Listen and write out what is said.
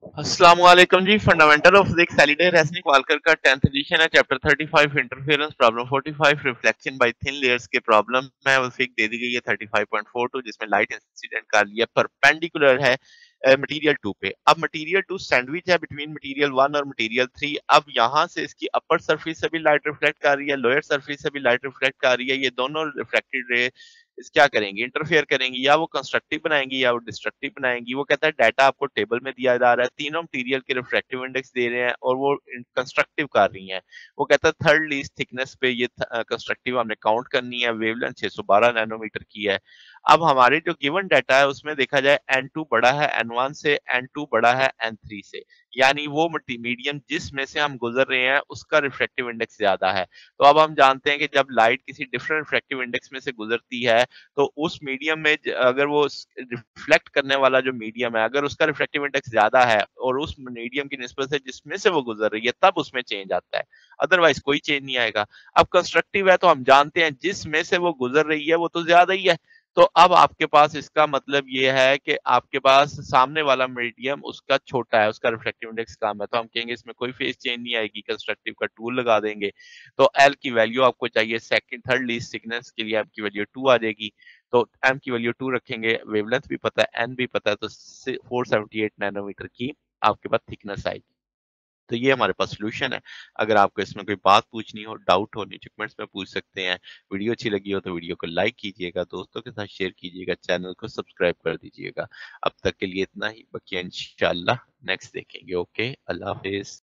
अस्सलाम वालेकुम जी। Fundamental of physics Halliday Resnick Walker का 10th एडिशन है। Chapter 35 interference problem 45 reflection by thin layers के प्रॉब्लम है। वो फिक दे दी गई है 35.42 जिसमें लाइट इंसिडेंट का लिया परपेंडिकुलर है मटेरियल 2 पे। अब मटेरियल 2 सैंडविच है बिटवीन मटेरियल 1 और मटेरियल 3। अब यहाँ से इसकी अपर सरफेस से भी लाइट रिफ्लेक्ट कर रही है, लोअर सरफेस से भी लाइट रिफ्लेक्ट कर रही है। ये दोनों रिफ्लेक्टेड रे इस क्या करेंगी, इंटरफेयर करेंगी, या वो कंस्ट्रक्टिव बनाएंगी या वो डिस्ट्रक्टिव बनाएंगी। वो कहता है डाटा आपको टेबल में दिया जा रहा है, तीनों मटेरियल के रिफ्रैक्टिव इंडेक्स दे रहे हैं और वो कंस्ट्रक्टिव कर रही हैं। वो कहता है थर्ड लीस्ट थिकनेस पे ये कंस्ट्रक्टिव हमने काउंट करनी है, वेवलेंथ 612 नैनोमीटर की है। अब हमारे जो गिवन डाटा है उसमें देखा जाए N2 बड़ा है N1 से, N2 बड़ा है N3 से, यानी वो मीडियम जिसमें से हम गुजर रहे हैं उसका रिफ्रैक्टिव इंडेक्स ज्यादा है। तो अब हम जानते हैं कि जब लाइट किसी डिफरेंट रिफ्रैक्टिव इंडेक्स में से गुजरती है तो उस मीडियम में अगर वो रिफ्लेक्ट करने वाला जो मीडियम है अगर उसका रिफ्लेक्टिव इंडेक्स ज्यादा है और उस मीडियम की निस्बत से जिसमें से वो गुजर रही है तब उसमें चेंज आता है, अदरवाइज कोई चेंज नहीं आएगा। अब कंस्ट्रक्टिव है तो हम जानते हैं जिसमें से वो गुजर रही है वो तो ज्यादा ही है। तो अब आपके पास इसका मतलब ये है कि आपके पास सामने वाला मीडियम उसका छोटा है, उसका रिफ्लेक्टिव इंडेक्स कम है, तो हम कहेंगे इसमें कोई फेस चेंज नहीं आएगी, कंस्ट्रक्टिव का टूल लगा देंगे। तो एल की वैल्यू आपको चाहिए सेकंड थर्ड लीस्ट सिग्नेस के लिए एम की वैल्यू 2 आ जाएगी। तो एम की वैल्यू 2 रखेंगे, वेवलेंथ भी पता है, एन भी पता है, तो 478 नैनोमीटर की आपके पास थिकनेस आएगी। तो ये हमारे पास सोल्यूशन है। अगर आपको इसमें कोई बात पूछनी हो, डाउट हो, नीचे कमेंट्स में पूछ सकते हैं। वीडियो अच्छी लगी हो तो वीडियो को लाइक कीजिएगा, दोस्तों के साथ शेयर कीजिएगा, चैनल को सब्सक्राइब कर दीजिएगा। अब तक के लिए इतना ही, बाकी इंशाल्लाह नेक्स्ट देखेंगे। ओके, अल्लाह हाफिज।